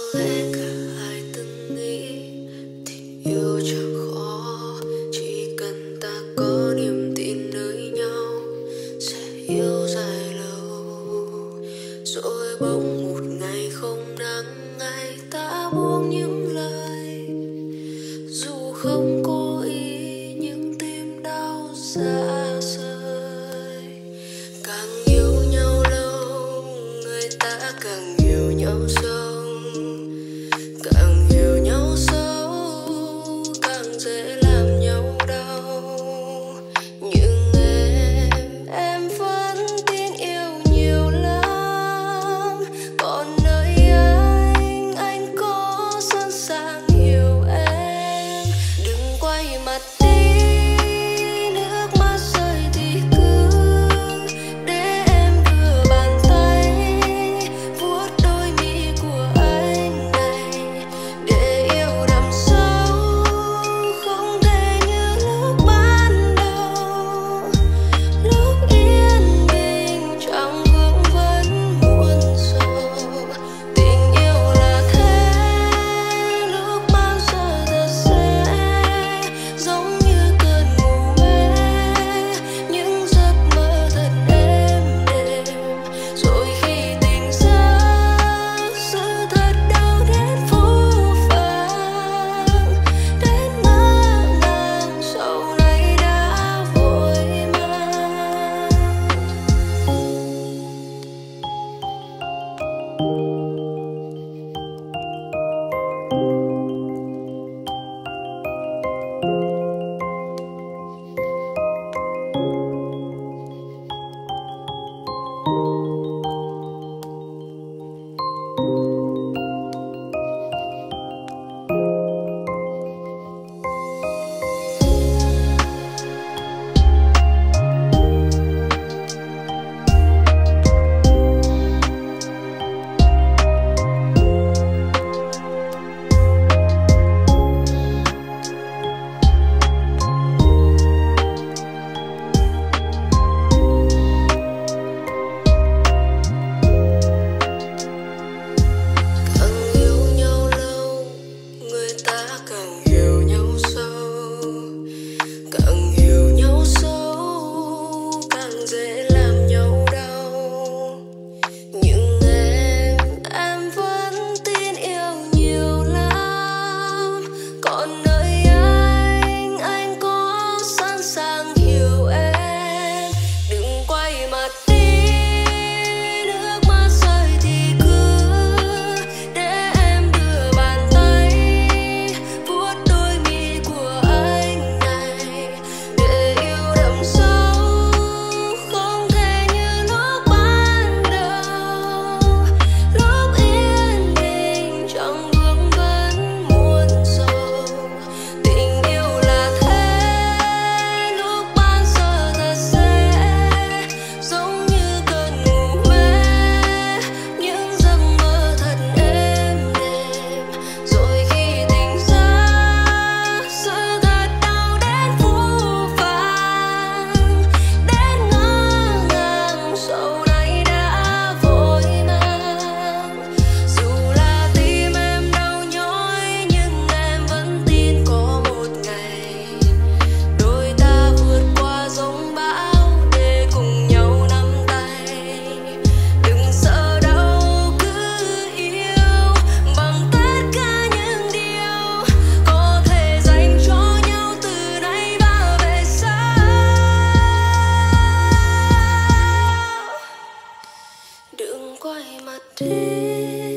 lẽ cả hai từng nghĩ tình yêu chẳng khó, chỉ cần ta có niềm tin nơi nhau sẽ yêu dài lâu. Rồi bỗng một ngày không nắng, ngày ta buông những lời dù không cố ý nhưng tim đau xa rời. Càng yêu nhau lâu, người ta càng yêu nhau sâu, càng hiểu nhau sâu càng dễ làm nhau đau. Nhưng em vẫn tin yêu nhiều lắm, còn nơi anh có sẵn sàng hiểu em. Đừng quay mặt đi, nước mắt rơi thì cứ để em đưa bàn tay vuốt đôi mi của anh này, để yêu đậm sâu không thể như lúc ban đầu. Lúc yên bình trong vương vấn muôn sầu, tình yêu là thế. Lúc bao giờ ta sẽ giống như cơn ngủ mê, những giấc mơ thật êm đềm. Rồi khi tỉnh giấc, sự thật đau đến phũ phàng, đến ngỡ ngàng sau này đã vội mang. Càng yêu nhau lâu, người ta càng hiểu nhau sâu, càng hiểu nhau sâu càng dễ làm nhau đau. Nhưng em vẫn tin yêu nhiều lắm, còn nơi anh có sẵn sàng hiểu em. Đừng quay mặt đi, nước mắt rơi thì cứ để em đưa bàn tay vuốt đôi mi của anh này, để yêu đậm sâu không thể như lúc ban đầu. Lúc yên bình trong vương vấn muôn sầu, tình yêu là thế. Lúc bao giờ ta sẽ giống như cơn ngủ mê, những giấc mơ thật êm đềm. Rồi khi tỉnh giấc, sự thật đau đến phũ phàng, đến ngỡ ngàng sau này đã vội mang. Dù là tim em đau nhói nhưng em vẫn tin có một ngày đôi ta vượt qua giông bão để cùng nhau nắm tay. Đừng sợ đâu, cứ yêu bằng tất cả những điều có thể dành cho nhau từ nay và về sau. Đừng quay mặt đi.